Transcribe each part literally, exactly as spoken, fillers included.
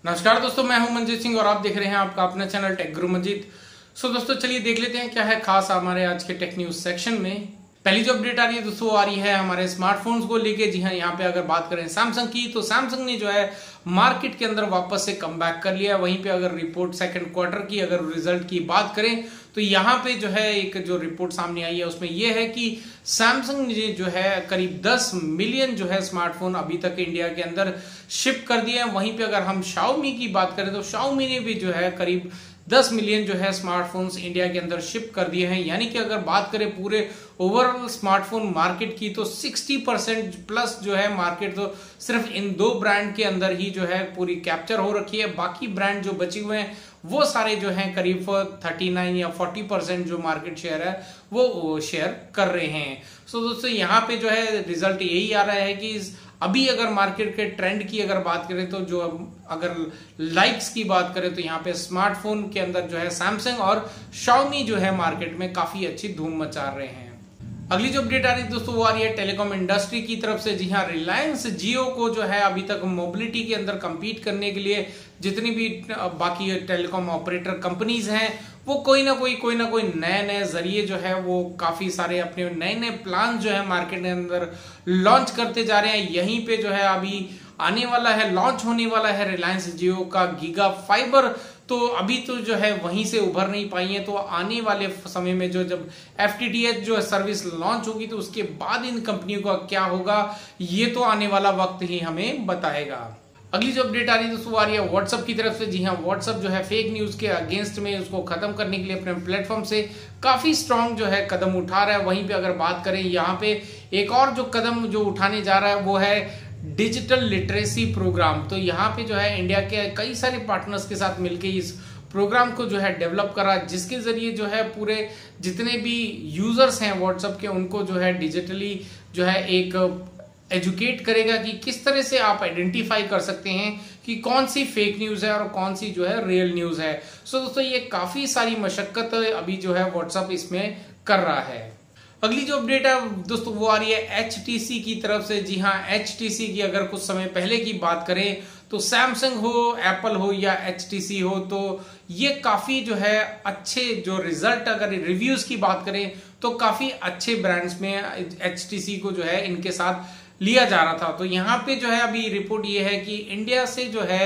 नमस्कार दोस्तों, मैं हूं मंजीत सिंह और आप देख रहे हैं आपका अपना चैनल टेक गुरु मंजीत। सो दोस्तों चलिए देख लेते हैं क्या है खास हमारे आज के टेक न्यूज सेक्शन में। पहली जो अपडेट आ रही है दोस्तों आ रही है हमारे स्मार्टफोन्स को लेके। जी हाँ, यहाँ पे अगर बात करें सैमसंग की तो सैमसंग ने जो है मार्केट के अंदर वापस से कम बैक कर लिया है। वहीं पे अगर रिपोर्ट सेकंड क्वार्टर की अगर रिजल्ट की बात करें तो यहाँ पे जो है एक जो रिपोर्ट सामने आई है उसमें यह है कि सैमसंग ने जो है करीब दस मिलियन जो है स्मार्टफोन अभी तक इंडिया के अंदर शिप कर दिए हैं। वहीं पे अगर हम शाओमी की बात करें तो शाओमी ने भी जो है करीब दस मिलियन जो है स्मार्टफोन्स इंडिया के अंदर शिप कर दिए हैं। यानी कि अगर बात करें पूरे ओवरऑल स्मार्टफोन मार्केट की तो साठ परसेंट प्लस जो है मार्केट तो सिर्फ इन दो ब्रांड के अंदर ही जो है पूरी कैप्चर हो रखी है। बाकी ब्रांड जो बचे हुए हैं वो सारे जो हैं करीब उनतालीस या चालीस परसेंट जो मार्केट शेयर है वो शेयर कर रहे हैं। सो दोस्तों यहाँ पे जो है रिजल्ट यही आ रहा है कि अभी अगर मार्केट के ट्रेंड की अगर बात करें तो जो अगर लाइक्स की बात करें तो यहाँ पे स्मार्टफोन के अंदर जो है सैमसंग और शाओमी जो है मार्केट में काफी अच्छी धूम मचा रहे हैं। अगली जो अपडेट आ रही है दोस्तों वो आ रही है टेलीकॉम इंडस्ट्री की तरफ से। जी हाँ, रिलायंस जियो को जो है अभी तक मोबिलिटी के अंदर compete करने के लिए जितनी भी बाकी टेलीकॉम ऑपरेटर कंपनीज हैं वो कोई ना कोई कोई ना कोई नए नए जरिए जो है वो काफी सारे अपने नए नए प्लान जो है मार्केट के अंदर लॉन्च करते जा रहे हैं। यहीं पे जो है अभी आने वाला है, लॉन्च होने वाला है रिलायंस जियो का गीगा फाइबर। तो अभी तो जो है वहीं से उभर नहीं पाई है, तो आने वाले समय में जो जब एफ टी टी एच जो सर्विस लॉन्च होगी तो उसके बाद इन कंपनियों का क्या होगा ये तो आने वाला वक्त ही हमें बताएगा। अगली जो अपडेट आ रही है दोस्तों आ रही है व्हाट्सएप की तरफ से। जी हाँ, व्हाट्सएप जो है फेक न्यूज के अगेंस्ट में उसको खत्म करने के लिए अपने प्लेटफॉर्म से काफी स्ट्रांग जो है कदम उठा रहा है। वहीं पे अगर बात करें यहाँ पे एक और जो कदम जो उठाने जा रहा है वो है डिजिटल लिटरेसी प्रोग्राम। तो यहाँ पे जो है इंडिया के कई सारे पार्टनर्स के साथ मिलकर इस प्रोग्राम को जो है डेवलप करा, जिसके जरिए जो है पूरे जितने भी यूजर्स हैं व्हाट्सएप के उनको जो है डिजिटली जो है एक एजुकेट करेगा कि किस तरह से आप आइडेंटिफाई कर सकते हैं कि कौन सी फेक न्यूज है और कौन सी जो है रियल न्यूज है। सो दोस्तों ये काफी सारी मशक्कत अभी जो है व्हाट्सएप इसमें कर रहा है। अगली जो अपडेट है दोस्तों वो आ रही है एच टी सी की तरफ से। जी हाँ, एच टी सी की अगर कुछ समय पहले की बात करें तो सैमसंग हो, एप्पल हो या एच टी सी हो तो ये काफी जो है अच्छे जो रिजल्ट अगर रिव्यूज की बात करें तो काफी अच्छे ब्रांड्स में एच टी सी को जो है इनके साथ लिया जा रहा था। तो यहाँ पे जो है अभी रिपोर्ट ये है कि इंडिया से जो है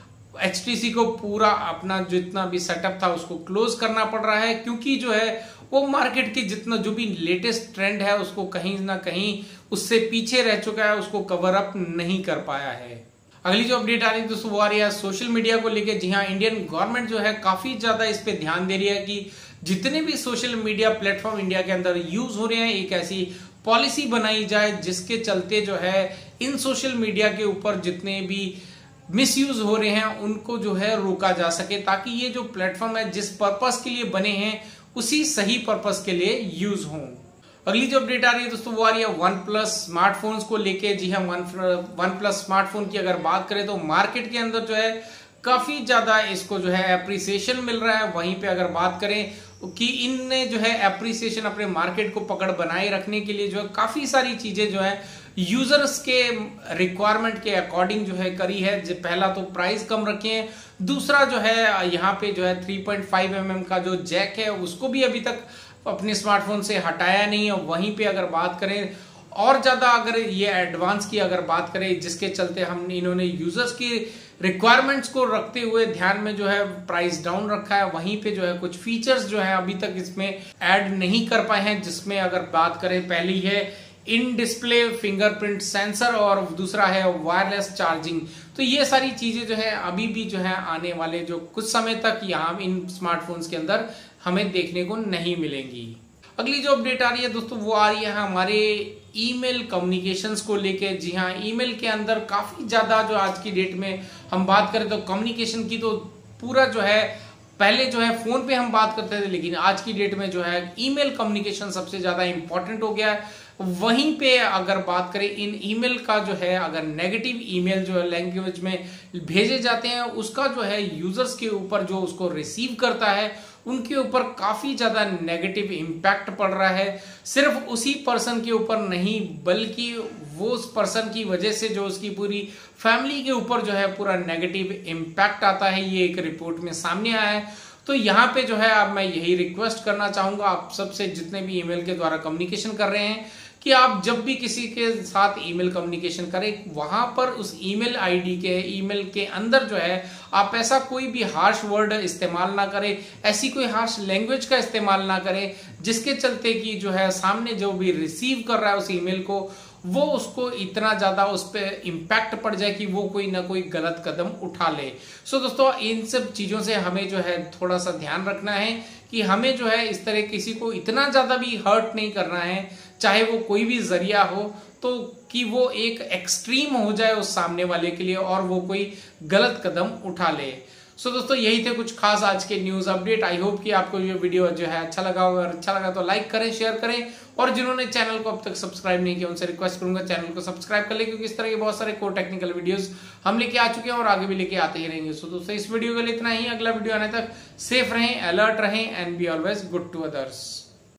एच टी सी को पूरा अपना जितना भी सेटअप था उसको क्लोज करना पड़ रहा है, क्योंकि जो है वो मार्केट की जितना जो भी लेटेस्ट ट्रेंड है उसको कहीं ना कहीं उससे पीछे रह चुका है, उसको कवर अप नहीं कर पाया है। अगली जो अपडेट आ रही है दोस्तों वो आ रही है सोशल मीडिया को लेके। जी हाँ, इंडियन गवर्नमेंट जो है काफी ज्यादा इस पे ध्यान दे रही है कि जितने भी सोशल मीडिया प्लेटफॉर्म इंडिया के अंदर यूज हो रहे हैं एक ऐसी पॉलिसी बनाई जाए जिसके चलते जो है इन सोशल मीडिया के ऊपर जितने भी मिसयूज हो रहे हैं उनको जो है रोका जा सके, ताकि ये जो प्लेटफॉर्म है जिस पर्पस के लिए बने हैं उसी सही पर्पस के लिए यूज हों। अगली जो अपडेट आ रही है दोस्तों वो आ रही है वन प्लस स्मार्टफोन्स को लेके। जी हाँ, वन वन प्लस स्मार्टफोन की अगर बात करें तो मार्केट के अंदर जो है काफी ज्यादा इसको जो है एप्रिसिएशन मिल रहा है। वहीं पे अगर बात करें कि इनने जो है एप्रिसिएशन अपने मार्केट को पकड़ बनाए रखने के लिए जो है काफी सारी चीजें जो है यूजर्स के रिक्वायरमेंट के अकॉर्डिंग जो है करी है। पहला तो प्राइस कम रखे हैं, दूसरा जो है यहाँ पे जो है three point five M M का जो जैक है उसको भी अभी तक अपने स्मार्टफोन से हटाया नहीं है। वहीं पे अगर बात करें और ज्यादा अगर ये एडवांस की अगर बात करें जिसके चलते हम इन्होंने यूजर्स की रिक्वायरमेंट्स को रखते हुए ध्यान में जो है प्राइस डाउन रखा है। वहीं पे जो है कुछ फीचर्स जो है अभी तक इसमें ऐड नहीं कर पाए हैं, जिसमें अगर बात करें पहली है इन डिस्प्ले फिंगरप्रिंट सेंसर और दूसरा है वायरलेस चार्जिंग। तो ये सारी चीजें जो है अभी भी जो है आने वाले जो कुछ समय तक यहाँ इन स्मार्टफोन्स के अंदर हमें देखने को नहीं मिलेंगी। अगली जो अपडेट आ रही है दोस्तों वो आ रही है हमारे ईमेल कम्युनिकेशंस को लेके। जी हाँ, ईमेल के अंदर काफी ज्यादा जो आज की डेट में हम बात करें तो कम्युनिकेशन की तो पूरा जो है पहले जो है फोन पे हम बात करते थे, लेकिन आज की डेट में जो है ईमेल कम्युनिकेशन सबसे ज्यादा इंपॉर्टेंट हो गया है। वहीं पे अगर बात करें इन ईमेल का जो है, अगर नेगेटिव ईमेल जो है लैंग्वेज में भेजे जाते हैं, उसका जो है यूजर्स के ऊपर जो उसको रिसीव करता है उनके ऊपर काफी ज्यादा नेगेटिव इम्पैक्ट पड़ रहा है। सिर्फ उसी पर्सन के ऊपर नहीं बल्कि वो उस पर्सन की वजह से जो उसकी पूरी फैमिली के ऊपर जो है पूरा नेगेटिव इम्पैक्ट आता है। ये एक रिपोर्ट में सामने आया है। तो यहाँ पे जो है अब मैं यही रिक्वेस्ट करना चाहूंगा आप सबसे, जितने भी ईमेल के द्वारा कम्युनिकेशन कर रहे हैं, कि आप जब भी किसी के साथ ईमेल कम्युनिकेशन करें वहां पर उस ईमेल आईडी के ईमेल के अंदर जो है आप ऐसा कोई भी हार्श वर्ड इस्तेमाल ना करें, ऐसी कोई हार्श लैंग्वेज का इस्तेमाल ना करें जिसके चलते कि जो है सामने जो भी रिसीव कर रहा है उस ईमेल को वो उसको इतना ज्यादा उस पर इम्पैक्ट पड़ जाए कि वो कोई ना कोई गलत कदम उठा ले। सो दोस्तों इन सब चीजों से हमें जो है थोड़ा सा ध्यान रखना है कि हमें जो है इस तरह किसी को इतना ज्यादा भी हर्ट नहीं करना है, चाहे वो कोई भी जरिया हो, तो कि वो एक एक्सट्रीम हो जाए उस सामने वाले के लिए और वो कोई गलत कदम उठा ले। सो so, दोस्तों यही थे कुछ खास आज के न्यूज अपडेट। आई होप कि आपको ये वीडियो जो है अच्छा लगा होगा, और अच्छा लगा तो लाइक करें, शेयर करें, और जिन्होंने चैनल को अब तक सब्सक्राइब नहीं किया उनसे रिक्वेस्ट करूंगा चैनल को सब्सक्राइब कर ले, क्योंकि इस तरह के बहुत सारे कोर टेक्निकल वीडियोस हम लेके आ चुके हैं और आगे भी लेके आते ही रहेंगे। सो so, दोस्तों इस वीडियो के लिए इतना ही। अगला वीडियो आने तक सेफ रहें, अलर्ट रहें and be always good to others.